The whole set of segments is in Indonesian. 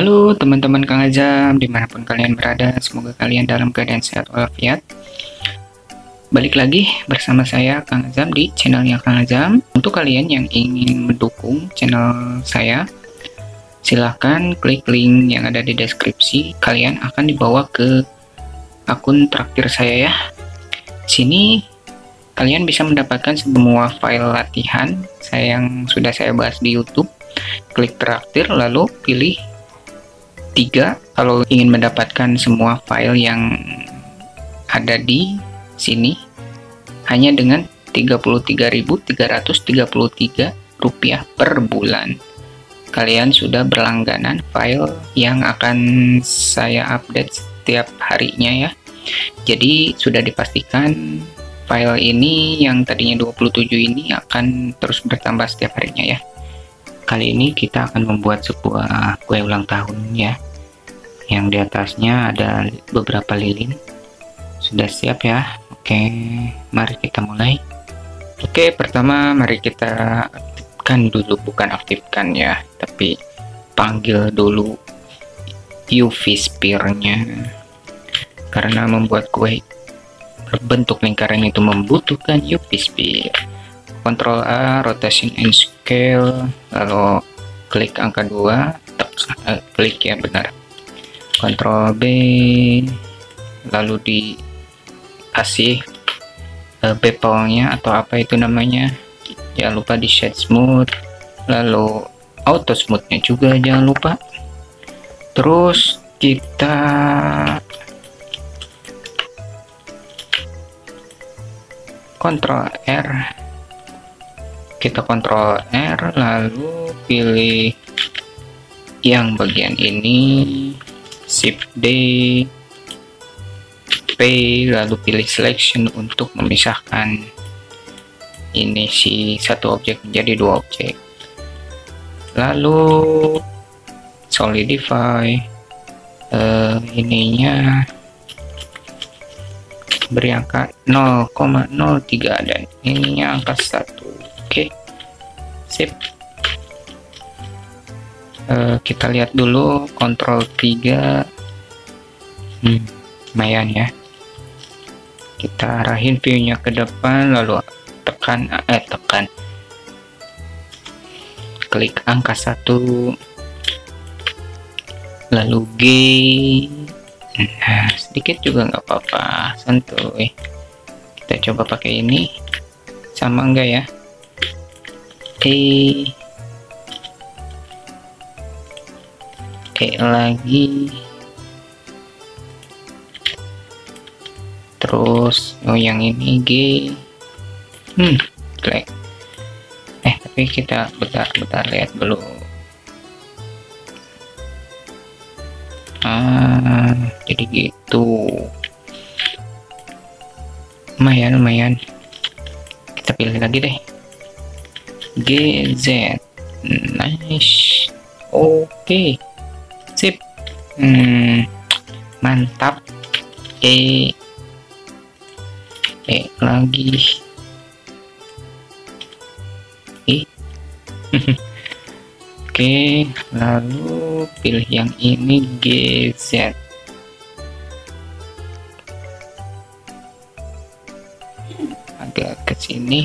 Halo teman-teman Kang Azam, dimanapun kalian berada, semoga kalian dalam keadaan sehat walafiat. Balik lagi bersama saya Kang Azam di channelnya Kang Azam. Untuk kalian yang ingin mendukung channel saya, silahkan klik link yang ada di deskripsi. Kalian akan dibawa ke akun traktir saya ya. Sini kalian bisa mendapatkan semua file latihan yang sudah saya bahas di YouTube. Klik traktir lalu pilih 3 kalau ingin mendapatkan semua file yang ada di sini hanya dengan Rp33.333 per bulan. Kalian sudah berlangganan file yang akan saya update setiap harinya ya. Jadi sudah dipastikan file ini yang tadinya 27 ini akan terus bertambah setiap harinya ya. Kali ini kita akan membuat sebuah kue ulang tahun ya, yang di atasnya ada beberapa lilin. Sudah siap ya? Oke, mari kita mulai. Oke, pertama mari kita aktifkan dulu, bukan aktifkan ya, tapi panggil dulu UV sphere-nya, karena membuat kue berbentuk lingkaran itu membutuhkan UV sphere. Ctrl A, rotation and scale, lalu klik angka 2, klik ya benar. Ctrl B, lalu dikasih bevelnya atau apa itu namanya, jangan lupa di shade smooth, lalu auto smoothnya juga jangan lupa. Terus kita Ctrl R, lalu pilih yang bagian ini, Shift D, P, lalu pilih selection untuk memisahkan ini si satu objek menjadi 2 objek, lalu solidify ininya beri angka 0,03 dan ininya angka 1. Oke, sip. Kita lihat dulu Ctrl 3. Lumayan ya. Kita arahin view-nya ke depan, lalu tekan klik angka 1, lalu G. Nah, sedikit juga nggak apa-apa, santuy. Kita coba pakai ini, sama enggak ya? Lagi, terus yang ini G. Klik. Tapi kita bentar lihat dulu. Jadi gitu, lumayan. Kita pilih lagi deh, GZ. Nice. Oke, sip. Mantap. Lagi. Oke, lalu pilih yang ini GZ. Agak ke sini.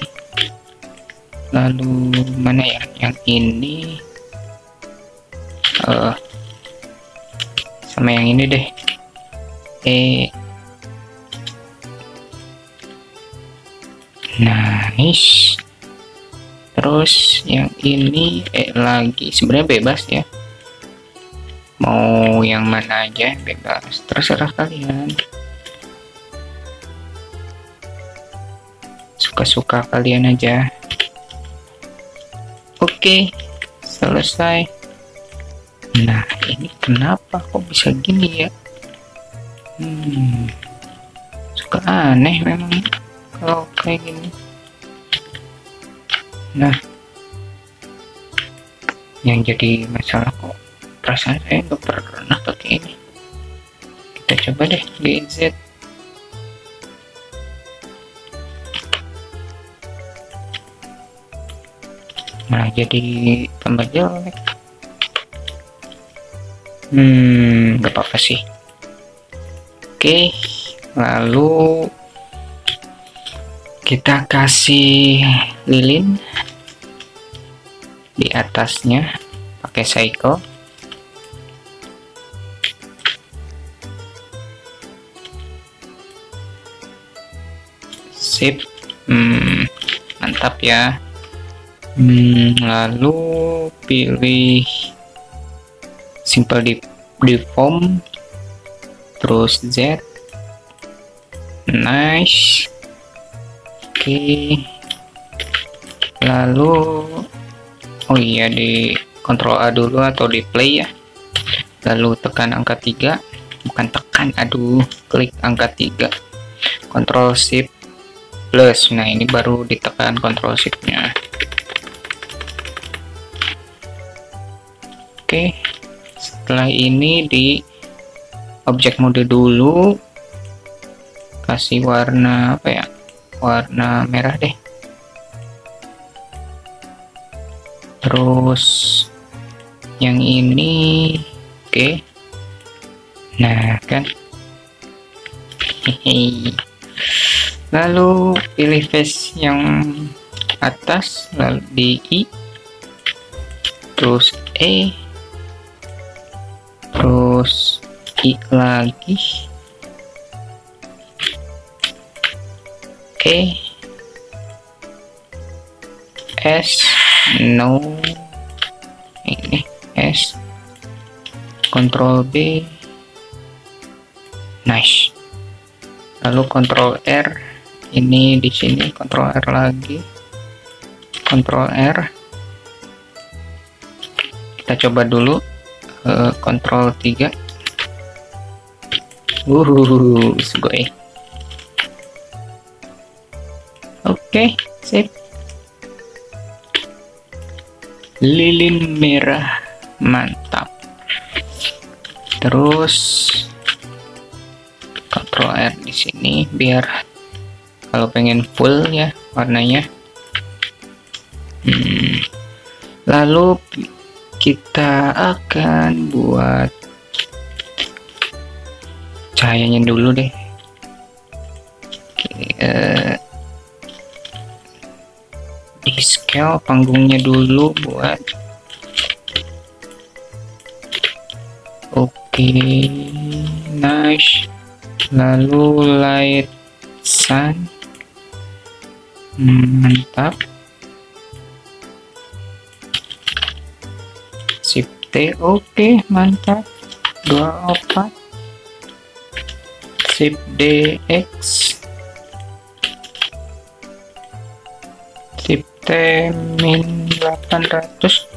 Lalu mana ya? Yang ini. Sama yang ini deh. Nice. Terus yang ini lagi, sebenarnya bebas ya, mau yang mana aja bebas, terserah kalian, suka-suka kalian aja. Oke, selesai. Nah, ini kenapa kok bisa gini ya? Suka aneh memang kalau kayak gini. Nah, yang jadi masalah kok perasaan saya nggak pernah pakai ini. Kita coba deh GZ. Malah jadi tambah jelek. Gak apa-apa sih. Oke, lalu kita kasih lilin di atasnya pakai cycle. Sip. Mantap ya. Lalu pilih simple deform, terus Z. Nice. Oke. Lalu oh iya, di Ctrl A dulu atau di play ya. Lalu tekan angka 3, bukan tekan, klik angka 3. Ctrl Shift plus. Nah, ini baru ditekan Ctrl Shift-nya. Oke. Setelah ini di objek mode dulu, kasih warna apa ya? Warna merah deh. Terus yang ini oke. Nah, kan. Hehehe. Lalu pilih face yang atas, lalu di I, terus E, terus I lagi, E, S, no, ini S, Ctrl B, nice. Lalu Ctrl R, ini di sini Ctrl R lagi, Ctrl R. Kita coba dulu Ctrl 3. Sugoi. Oke, sip. Lilin merah, mantap. Terus Ctrl R di sini biar kalau pengen full ya warnanya. Lalu kita akan buat cahayanya dulu deh. Di scale panggungnya dulu buat nice. Lalu light sun, mantap. Shift T, oke, mantap. 24. Shift D, X, Shift T min 800.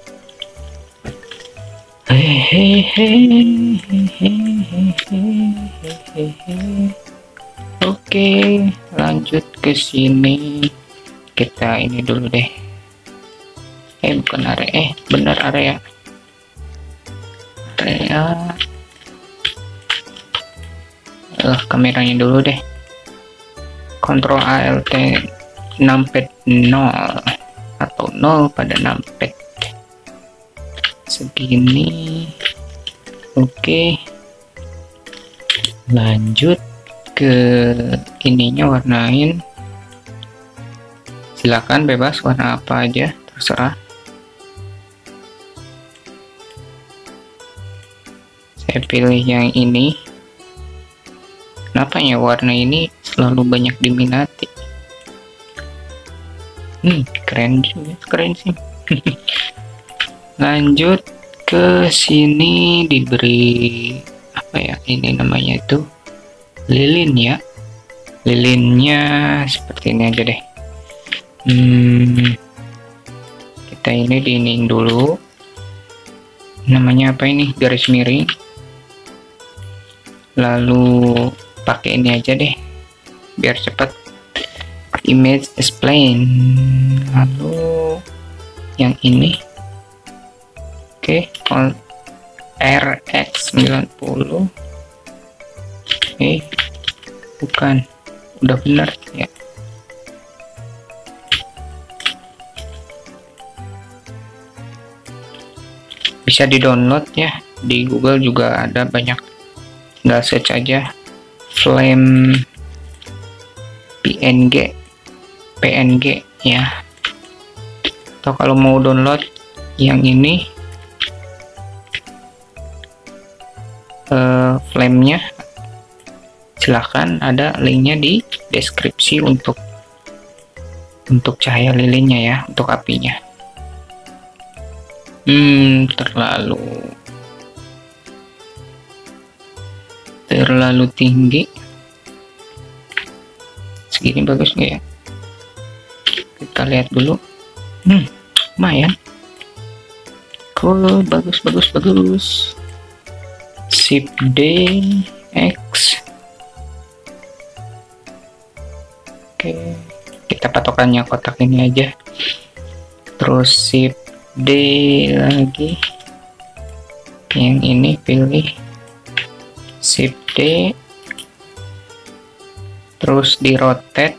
Oke, lanjut ke sini. Kita ini dulu deh. Bukan area, benar area. Kameranya dulu deh. Ctrl Alt numpad 0 atau 0 pada numpad segini. Oke, lanjut ke ininya, warnain. Silakan bebas warna apa aja, terserah. Saya pilih yang ini. Kenapa ya warna ini selalu banyak diminati? Keren juga, keren sih. Lanjut ke sini, diberi apa ya, ini namanya itu lilin ya. Lilinnya seperti ini aja deh. Kita ini diinin dulu. Namanya apa ini? Garis miring. Lalu pakai ini aja deh biar cepat. Image explain. Lalu yang ini. Oke, RX90. Bukan, udah benar ya. bisa di-download ya, di Google juga ada banyak, tinggal search aja Flame PNG ya. Atau kalau mau download yang ini Flame-nya, silahkan, ada linknya di deskripsi untuk cahaya lilinnya ya, untuk apinya. Terlalu tinggi. Segini bagus nggak ya? Kita lihat dulu. Lumayan. Cool, bagus. Sip D X. Oke, kita patokannya kotak ini aja. Terus sip D lagi, yang ini pilih sip D, terus di rotate,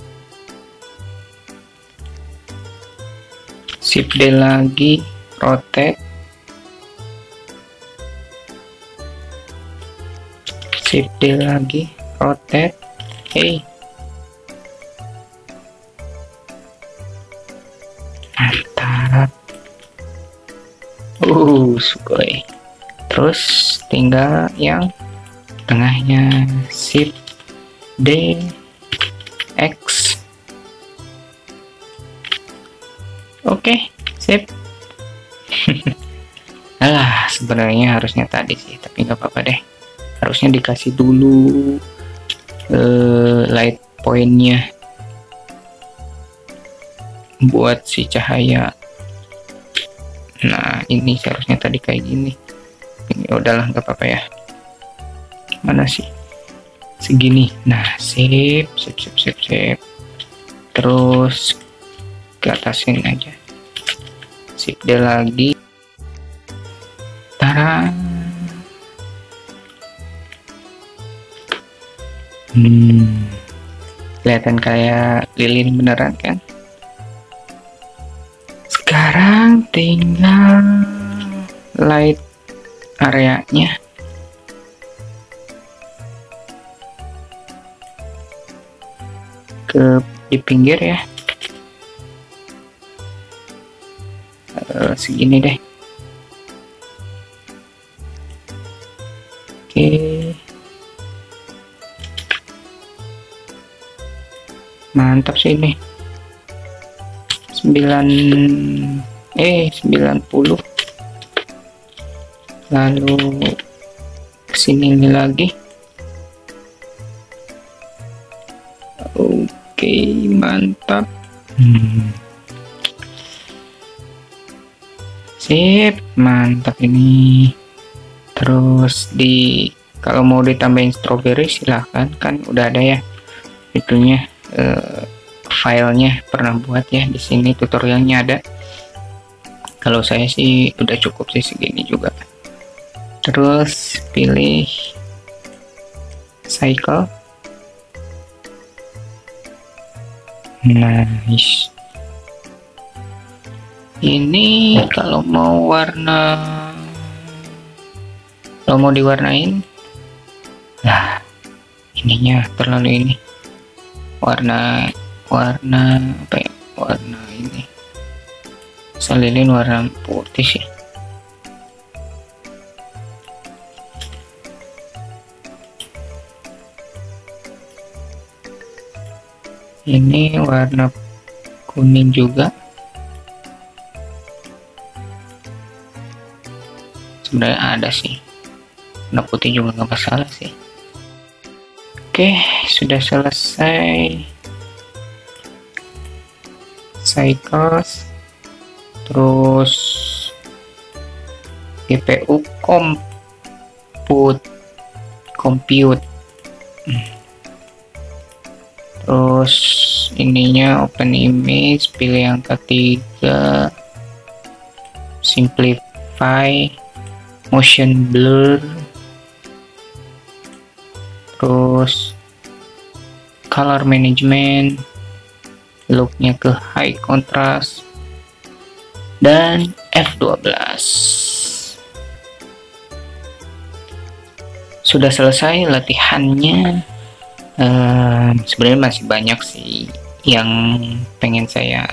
sip D lagi, rotate, sip D lagi, rotate. Mantap. Sugoi. Terus tinggal yang tengahnya, sip D X. Oke, sip. Alah, sebenarnya harusnya tadi sih, tapi nggak apa-apa deh. Harusnya dikasih dulu light point-nya buat si cahaya. Nah, ini seharusnya tadi kayak gini. Ini udahlah, nggak apa-apa ya. Mana sih? Segini. Nah, sip. Terus ke atasin aja. Sip D lagi. Tara. Kelihatan kayak lilin beneran kan? Sekarang tinggal light areanya. Di pinggir ya. Segini deh. Oke. Mantap sih ini. 90. Lalu kesini lagi. Oke, mantap. Sip, mantap ini. Terus kalau mau ditambahin strawberry silahkan, kan udah ada ya itunya, filenya pernah buat ya, di sini tutorialnya ada. Kalau saya sih udah cukup sih segini juga. Terus pilih cycle. Nice. Ini kalau mau diwarnain, nah ininya terlalu ini, warna apa ya, warna ini lilin warna putih sih. Ini warna kuning juga. Sebenarnya ada sih, warna putih juga nggak masalah sih. Oke, sudah selesai cycles. Terus GPU compute. Terus ininya open image, pilih yang ketiga, simplify, motion blur, terus color management, looknya ke high contrast, dan F12. sudah selesai latihannya. Sebenarnya masih banyak sih yang pengen saya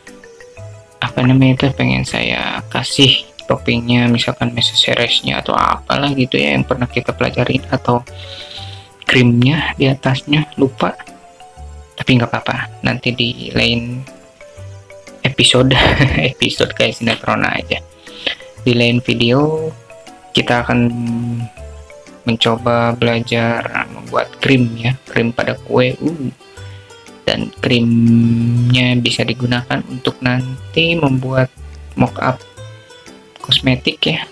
kasih toppingnya, misalkan mesoceresnya atau apalah gitu ya yang pernah kita pelajarin, atau krimnya di atasnya, lupa. Tapi nggak apa-apa, nanti di lain episode episode kayak sinetron aja, di lain video kita akan mencoba belajar membuat krim ya, krim pada kue. Dan krimnya bisa digunakan untuk nanti membuat mock-up kosmetik ya.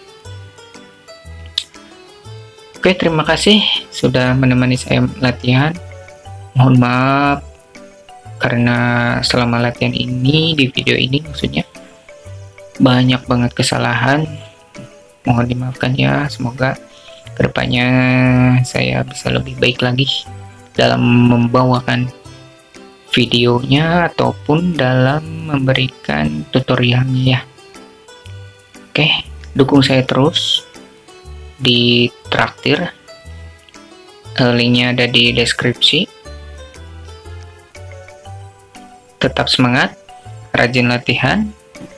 Oke, terima kasih sudah menemani saya latihan. Mohon maaf karena selama latihan ini, di video ini maksudnya, banyak banget kesalahan. Mohon dimaafkan ya. Semoga kedepannya saya bisa lebih baik lagi dalam membawakan videonya ataupun dalam memberikan tutorialnya ya. Oke, dukung saya terus di Traktir, linknya ada di deskripsi. Tetap semangat, rajin latihan,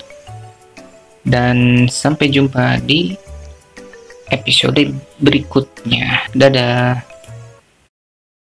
dan sampai jumpa di episode berikutnya. Dadah.